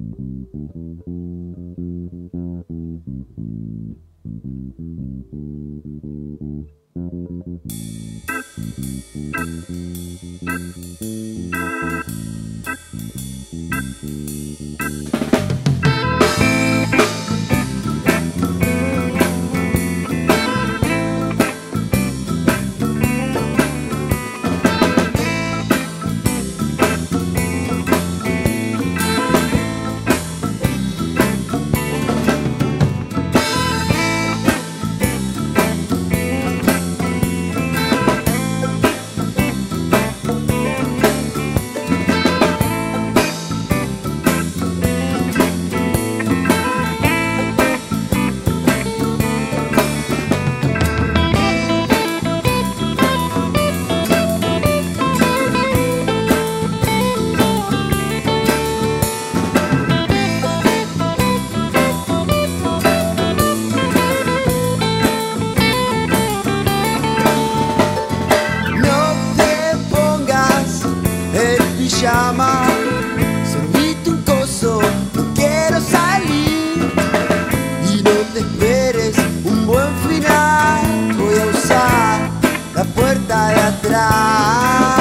Servite un coso, no quiero salir. Y no te esperes un buen final, voy a usar la puerta de atrás.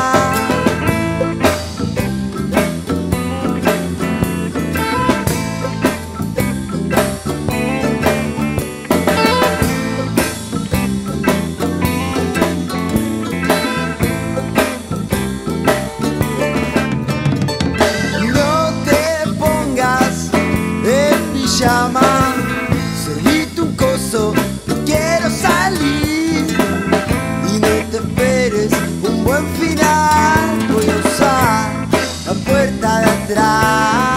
Servite un coso, no quiero salir. Y no te esperes un buen final, voy a usar la puerta de atrás.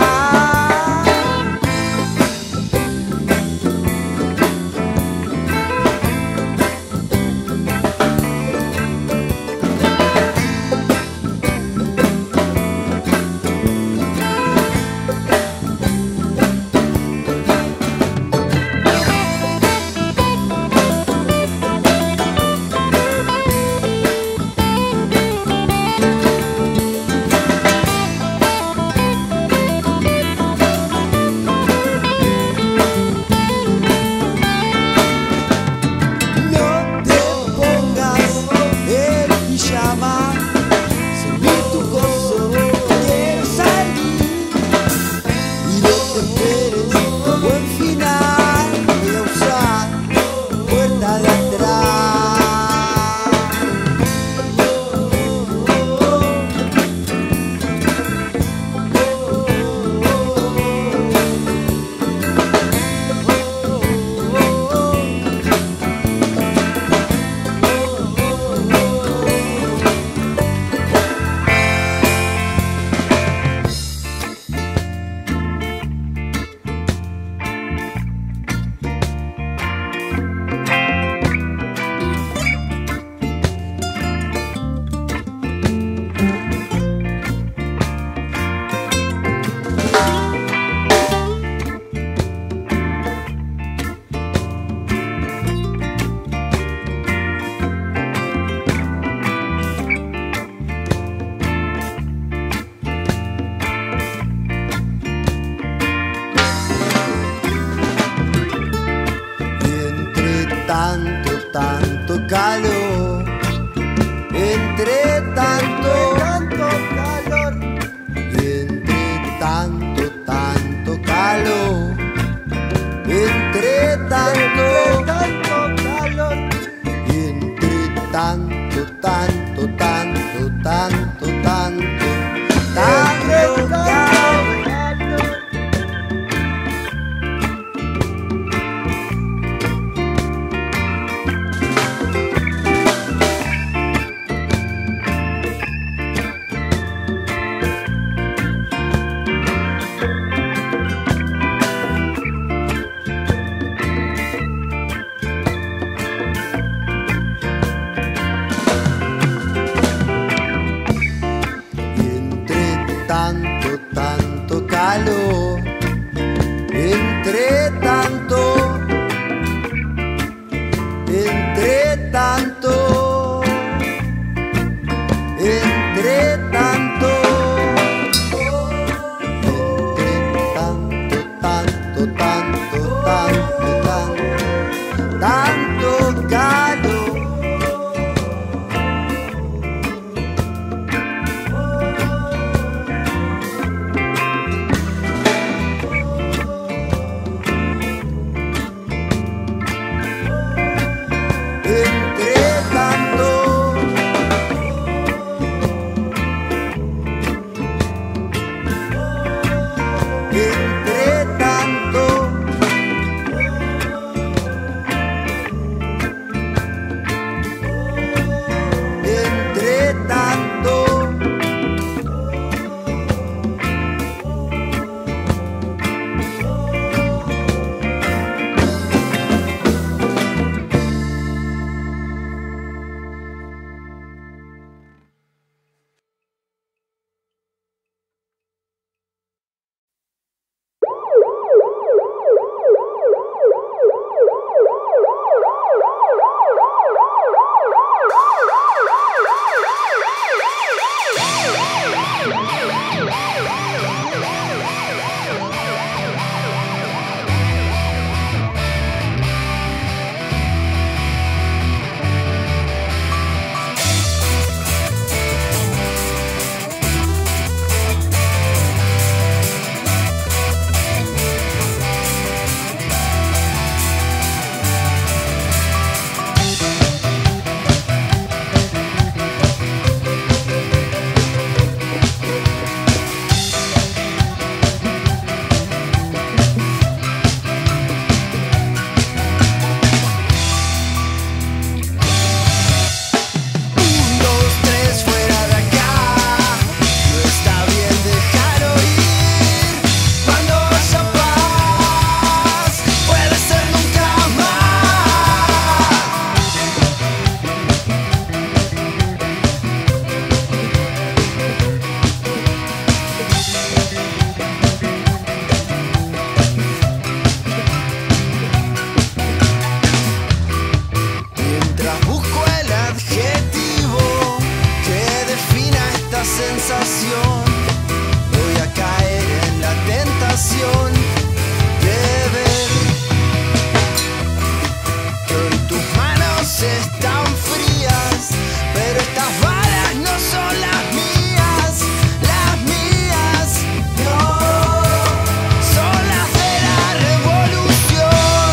Tanto calor, entre tanto calor, y entre tanto calor, entre tanto calor, y entre tanto calor. Tanto calor, entre tanto, entre tanto, entre tanto, entre esta sensación, voy a caer en la tentación de ver que hoy tus manos están frías, pero estas balas no son las mías, no, son las de la revolución.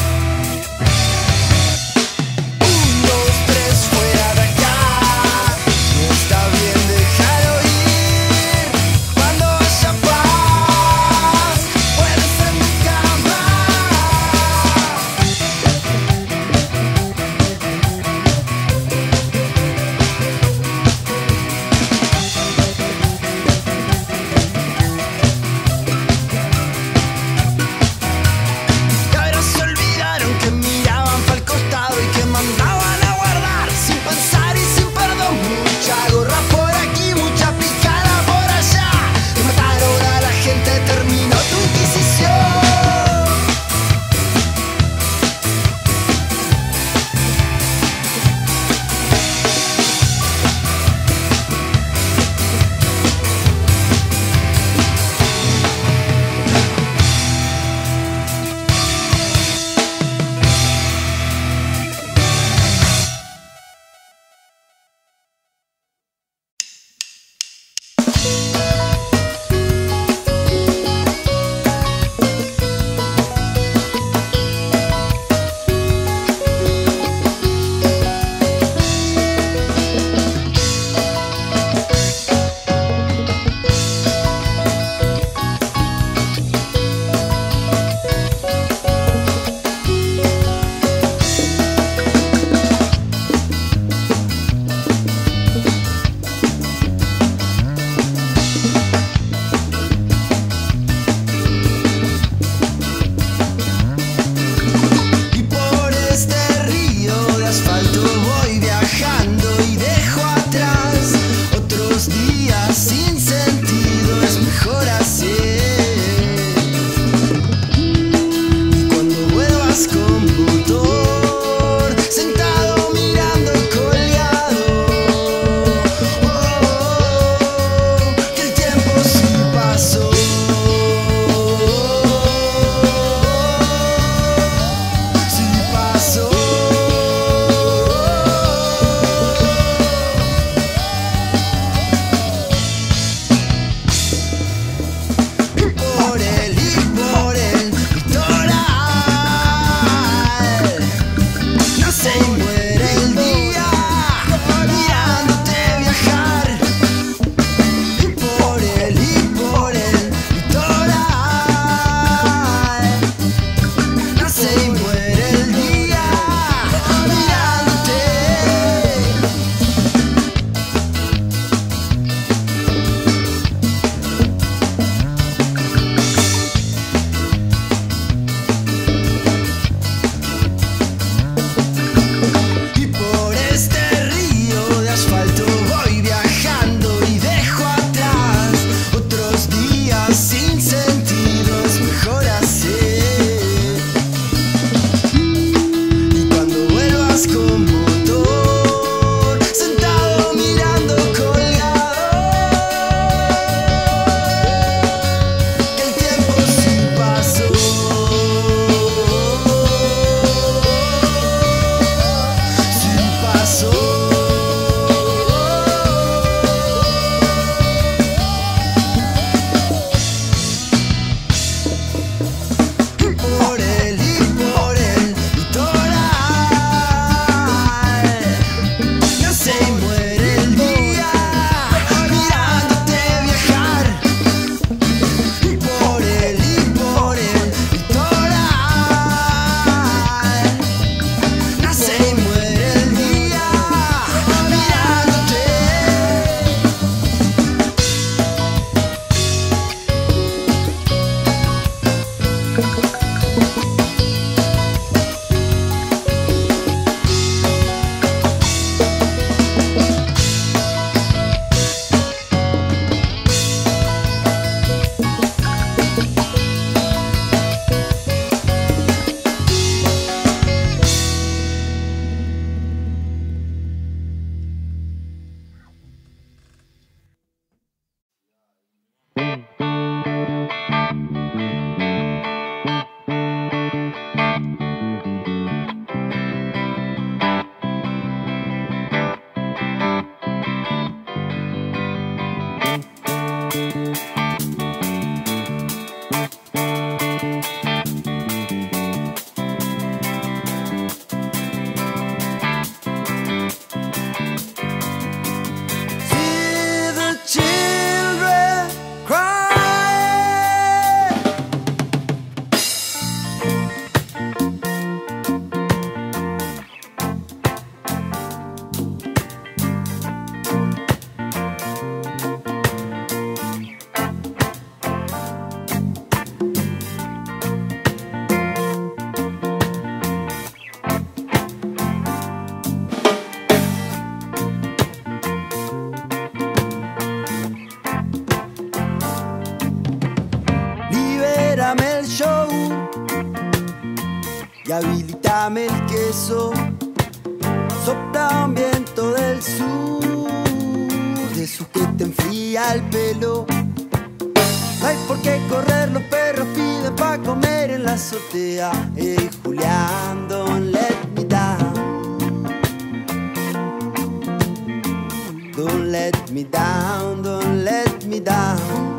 1, 2, 3, fuera de acá, no está bien, déjalo ir, cuando haya paz, trágame el queso. Sopla un viento del sur, de esos que te enfría el pelo. No hay por qué correr, los perros piden pa' comer en la azotea. Hey Julián, don't let me down. Don't let me down, don't let me down.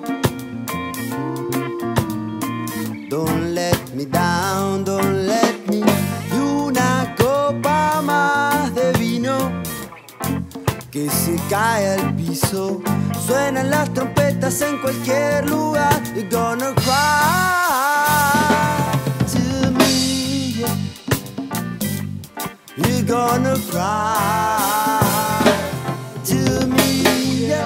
Don't let me down, don't let me. Y una copa más de vino que se cae al piso. Suenan las trompetas en cualquier lugar. You're gonna cry to me, yeah. You're gonna cry to me, yeah.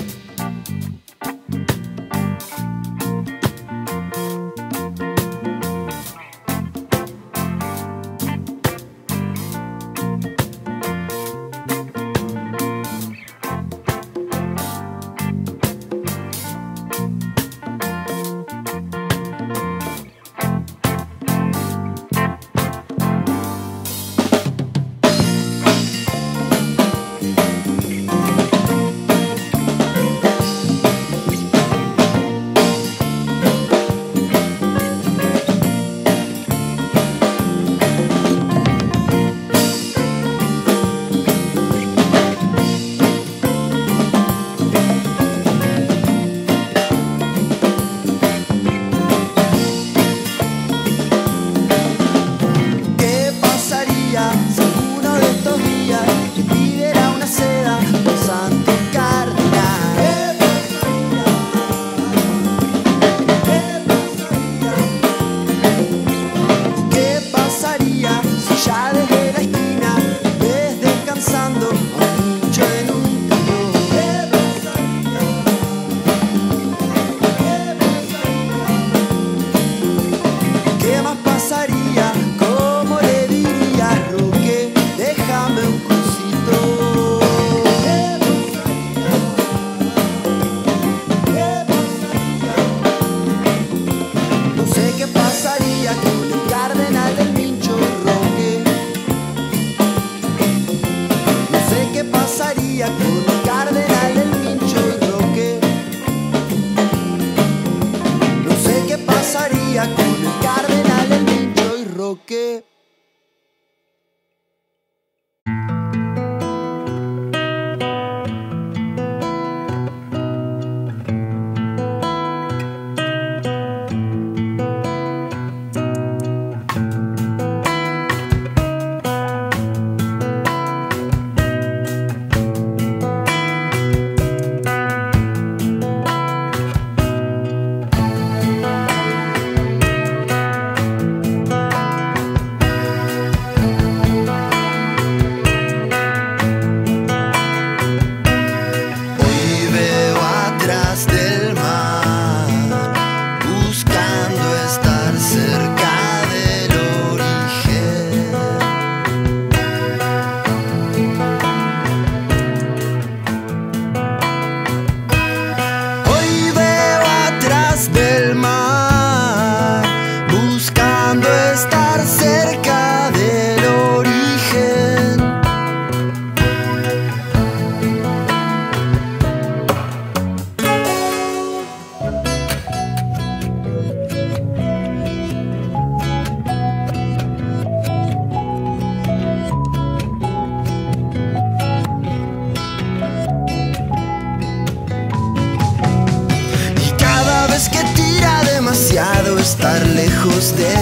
Estar lejos de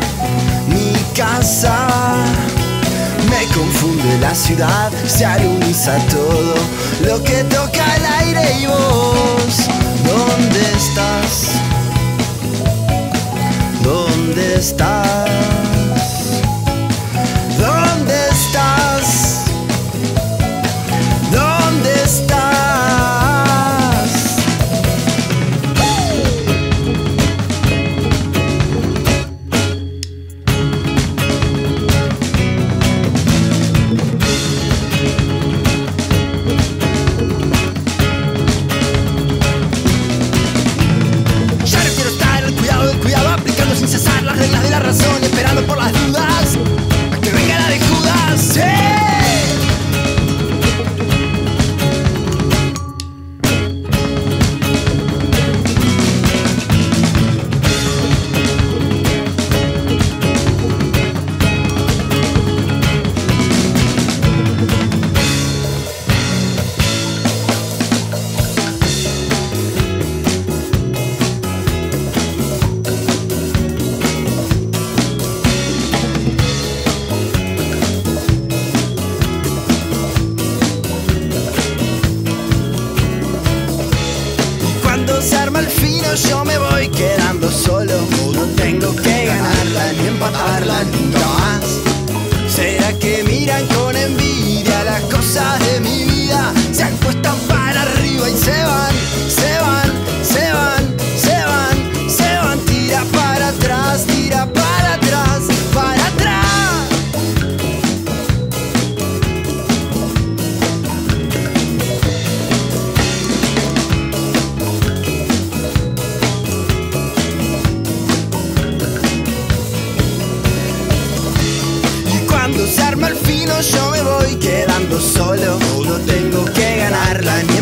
mi casa. Me confunde la ciudad, se aroniza todo lo que toca el aire. Y vos, ¿dónde estás? ¿Dónde estás? ¿Dónde estás? ¿Dónde estás?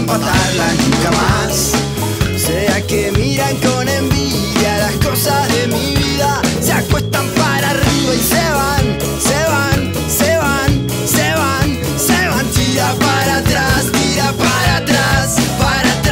empatarlas nunca más. Sea que miran con envidia las cosas de mi vida, se acuestan para arriba y se van, se van, se van, se van, se van. Tira para atrás, tira para atrás, para atrás.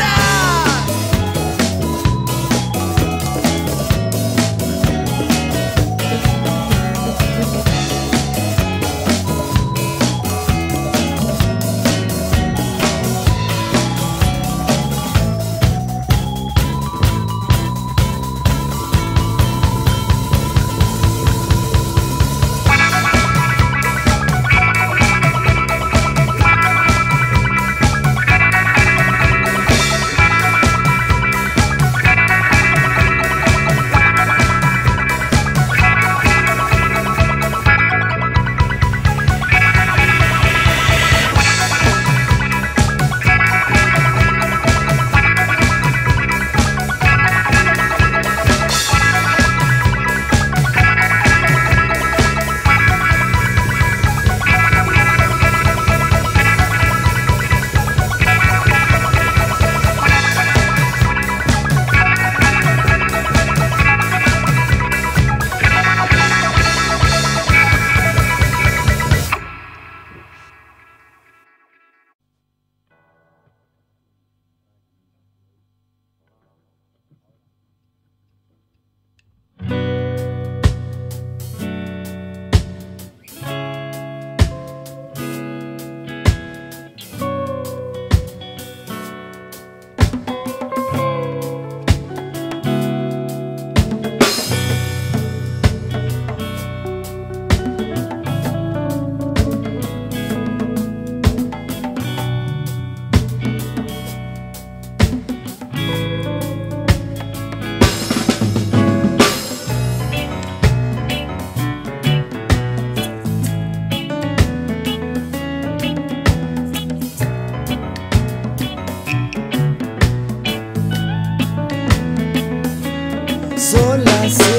Son las 6,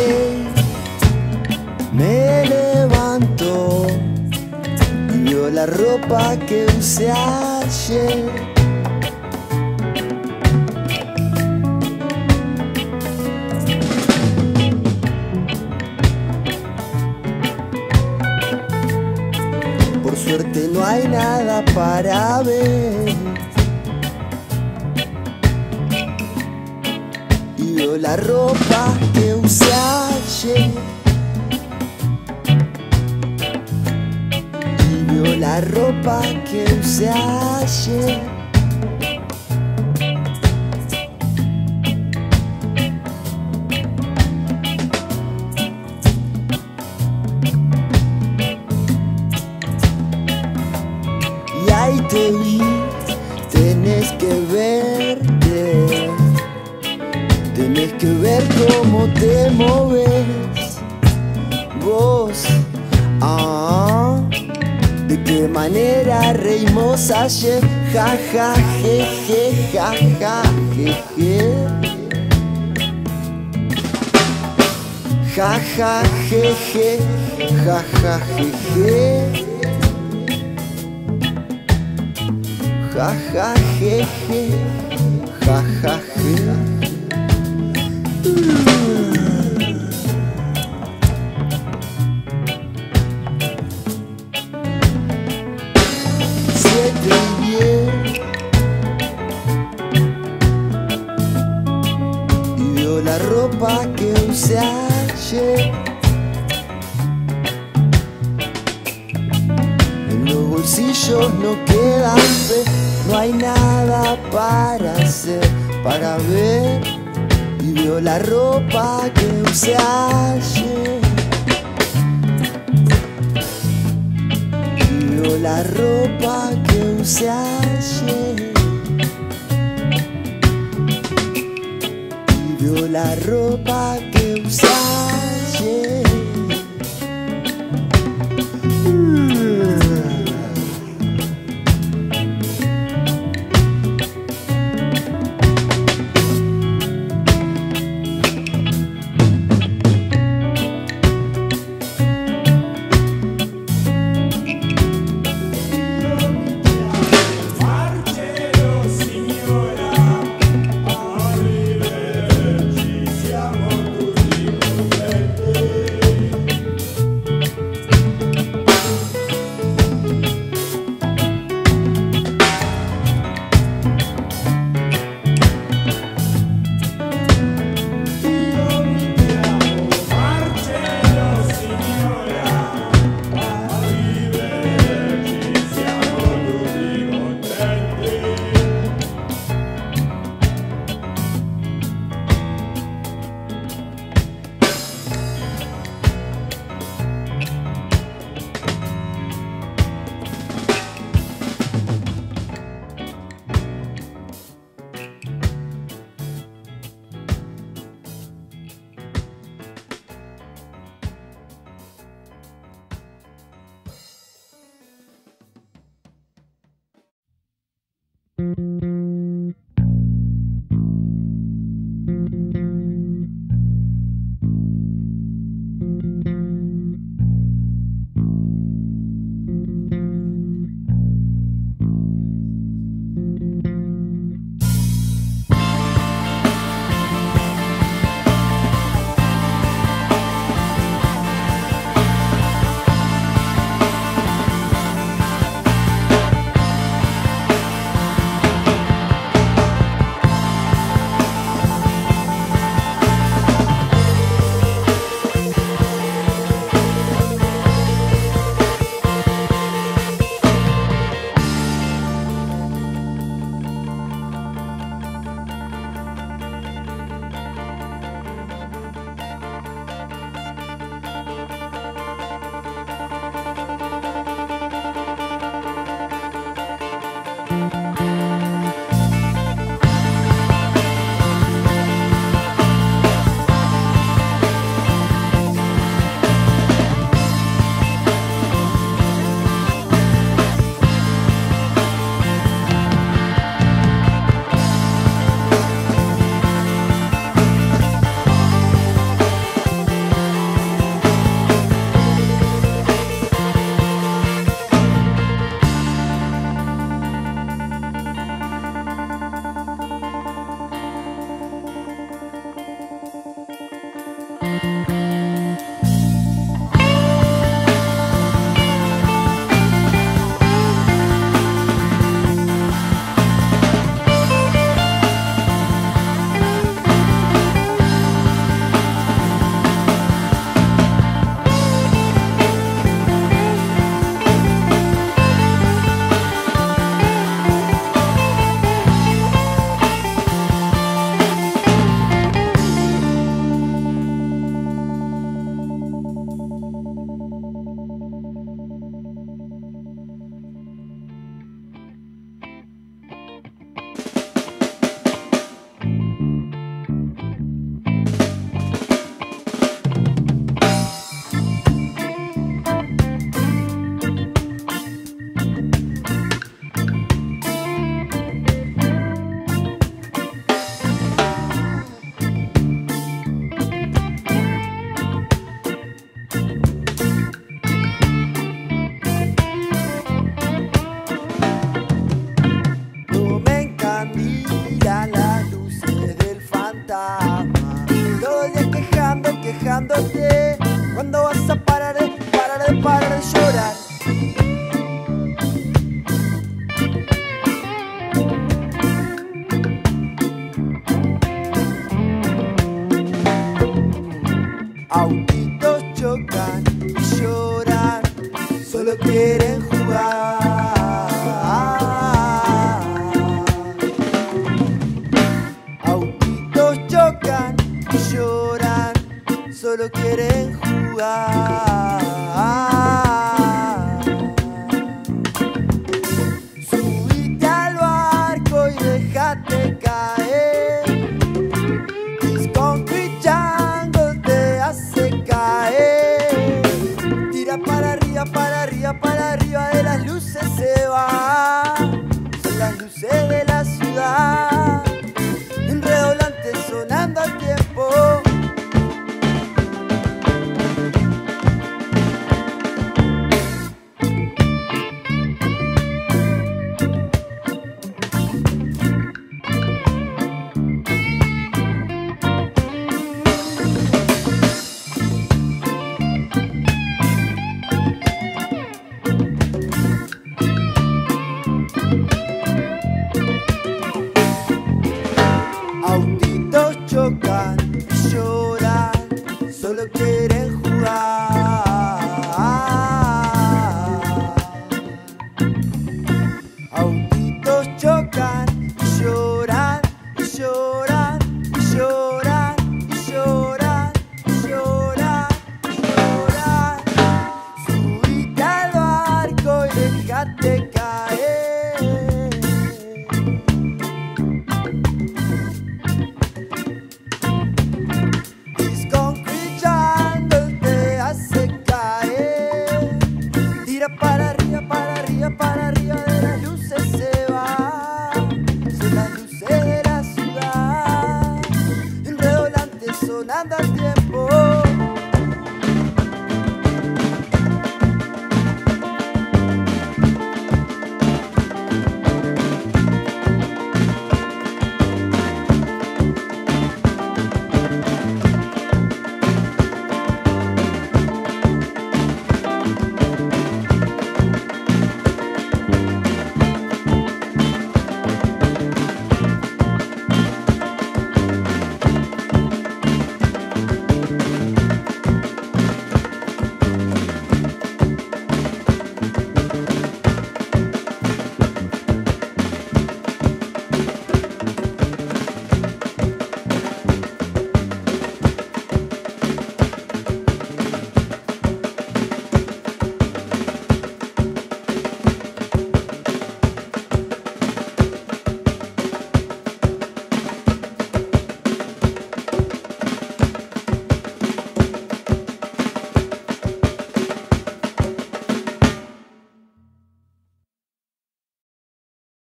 me levanto y veo la ropa que usé ayer. Por suerte no hay nada para ver. Veo la ropa que usé ayer y veo la ropa que usé ayer. Y ahí te vi, tenés que verte. Tenés que ver cómo te moves vos, de qué manera reímos ayer, ja ja je je, ja ja je je, ja ja je je, ja ja je je, ja ja je je, ja ja je. Y veo la ropa que usé ayer. En los bolsillos no quedan fe, no hay nada para hacer, para ver. Y veo la ropa que usé ayer. Y veo la ropa que usé ayer. Y veo la ropa que usé ayer. Marchero sin Todo el día quejándote